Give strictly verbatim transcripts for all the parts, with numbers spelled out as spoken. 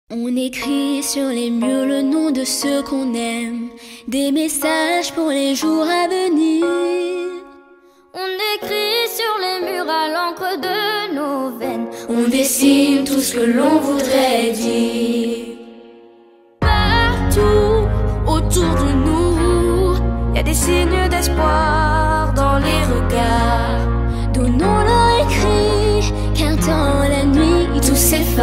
On écrit sur les murs le nom de ceux qu'on aime, des messages pour les jours à venir. On écrit sur les murs à l'encre de nos veines, on dessine tout ce que l'on voudrait dire. Partout autour de nous, y a des signes d'espoir dans les regards. Donnons-leur écrit, car dans la nuit tout s'efface.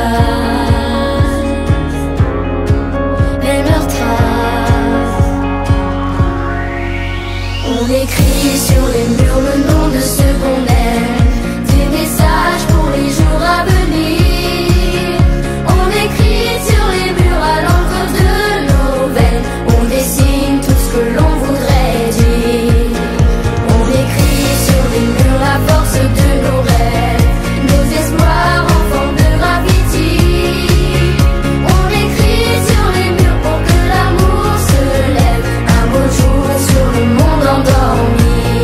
On écrit sur les murs le nom de ceux qu'on aime, des messages pour les jours à venir. On écrit sur les murs à l'encre de nos veines, on dessine tout ce que l'on voudrait dire. On écrit sur les murs la force de nos rêves, nos espoirs en forme de graffiti. On écrit sur les murs pour que l'amour se lève un beau jour sur le monde endormi.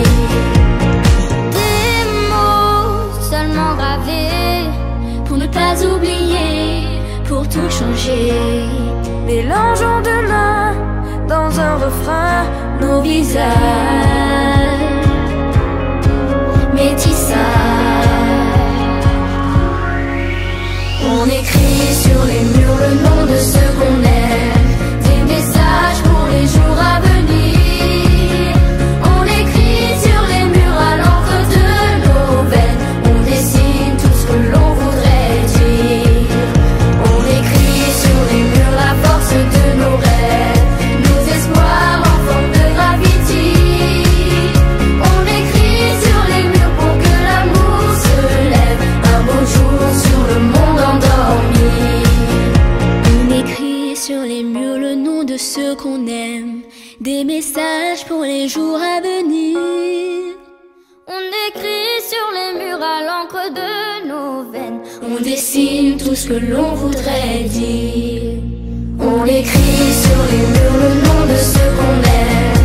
Des mots seulement gravés pour ne pas oublier, pour tout changer. Mélangeons de l'un dans un refrain nos visages, métissage. On écrit sur les murs le nom de ceux qu'on aime, des messages pour les jours à venir. On écrit sur les murs à l'encre de nos veines, on dessine tout ce que l'on voudrait dire. On écrit sur les murs la force de nos rêves, nos espoirs en forme de graffiti. On écrit sur les murs pour que l'amour se lève un beau jour sur le monde endormi. On écrit sur les murs le nom de ceux qu'on aime, des messages pour les jours à venir. On écrit sur les murs à l'encre de nos veines, on dessine tout ce que l'on voudrait dire. On écrit sur les murs le nom de ceux qu'on aime,